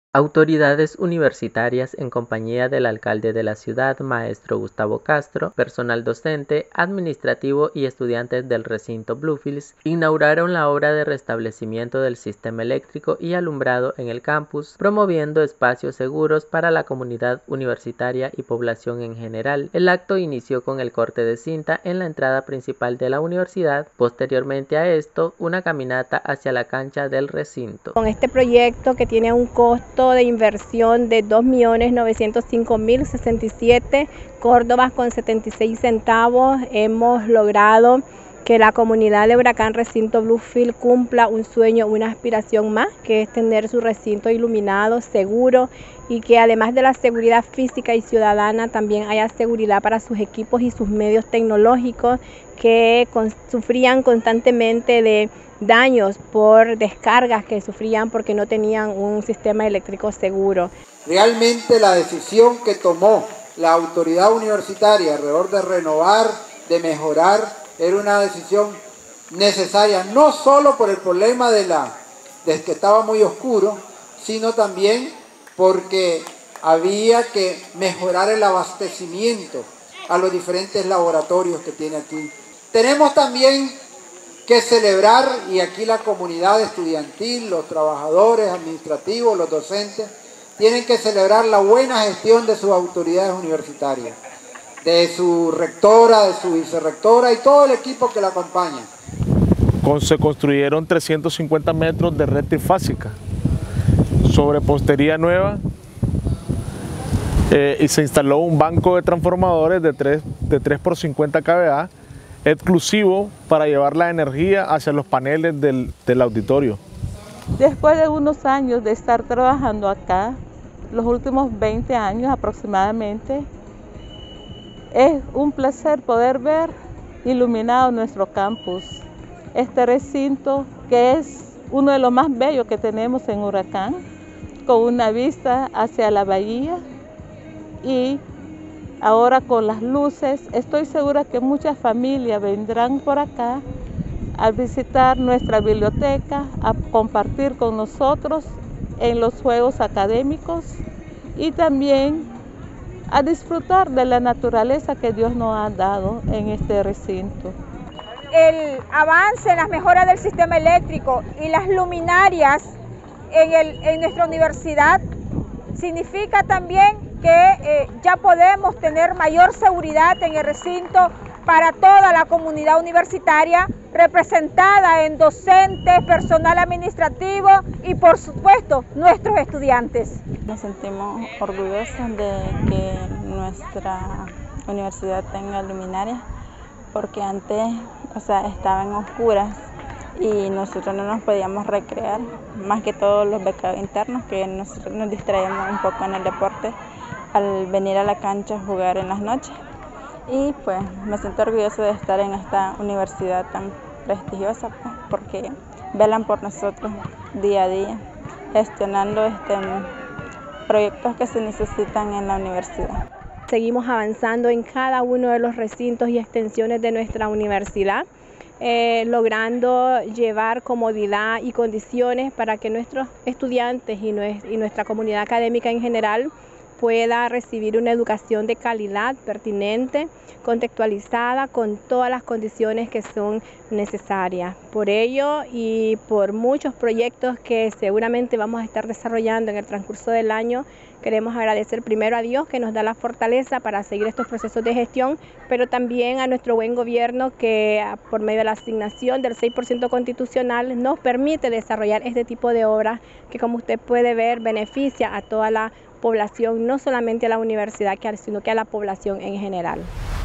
Autoridades universitarias en compañía del alcalde de la ciudad, maestro Gustavo Castro, personal docente, administrativo y estudiantes del recinto Bluefields, inauguraron la obra de restablecimiento del sistema eléctrico y alumbrado en el campus, promoviendo espacios seguros para la comunidad universitaria y población en general. El acto inició con el corte de cinta en la entrada principal de la universidad. Posteriormente a esto, una caminata hacia la cancha del recinto. Con este proyecto, que tiene un costo de inversión de 2.905.067 córdobas con 76 centavos, hemos logrado que la comunidad de Huracán Recinto Bluefields cumpla un sueño, una aspiración más, que es tener su recinto iluminado, seguro, y que además de la seguridad física y ciudadana también haya seguridad para sus equipos y sus medios tecnológicos que sufrían constantemente de daños por descargas que sufrían porque no tenían un sistema eléctrico seguro. Realmente la decisión que tomó la autoridad universitaria alrededor de renovar, de mejorar, era una decisión necesaria, no solo por el problema de que estaba muy oscuro, sino también porque había que mejorar el abastecimiento a los diferentes laboratorios que tiene aquí. Tenemos también que celebrar, y aquí la comunidad estudiantil, los trabajadores administrativos, los docentes, tienen que celebrar la buena gestión de sus autoridades universitarias, de su rectora, de su vicerrectora y todo el equipo que la acompaña. Se construyeron 350 metros de red trifásica sobre postería nueva y se instaló un banco de transformadores de 3 por 50 kVA exclusivo para llevar la energía hacia los paneles del auditorio. Después de unos años de estar trabajando acá, los últimos 20 años aproximadamente, es un placer poder ver iluminado nuestro campus, este recinto que es uno de los más bellos que tenemos en Huracán, con una vista hacia la bahía, y ahora con las luces, estoy segura que muchas familias vendrán por acá a visitar nuestra biblioteca, a compartir con nosotros en los juegos académicos y también a disfrutar de la naturaleza que Dios nos ha dado en este recinto. El avance en las mejoras del sistema eléctrico y las luminarias en nuestra universidad significa también que ya podemos tener mayor seguridad en el recinto para toda la comunidad universitaria, representada en docentes, personal administrativo y por supuesto nuestros estudiantes. Nos sentimos orgullosos de que nuestra universidad tenga luminarias, porque antes estaban oscuras y nosotros no nos podíamos recrear, más que todos los becados internos, que nosotros nos distraíamos un poco en el deporte al venir a la cancha a jugar en las noches. Y pues me siento orgulloso de estar en esta universidad tan prestigiosa, pues, porque velan por nosotros día a día, gestionando proyectos que se necesitan en la universidad. Seguimos avanzando en cada uno de los recintos y extensiones de nuestra universidad, logrando llevar comodidad y condiciones para que nuestros estudiantes y nuestra comunidad académica en general pueda recibir una educación de calidad, pertinente, contextualizada, con todas las condiciones que son necesarias. Por ello y por muchos proyectos que seguramente vamos a estar desarrollando en el transcurso del año, queremos agradecer primero a Dios, que nos da la fortaleza para seguir estos procesos de gestión, pero también a nuestro buen gobierno, que por medio de la asignación del 6% constitucional nos permite desarrollar este tipo de obras que, como usted puede ver, beneficia a toda la población, no solamente a la universidad, sino que a la población en general.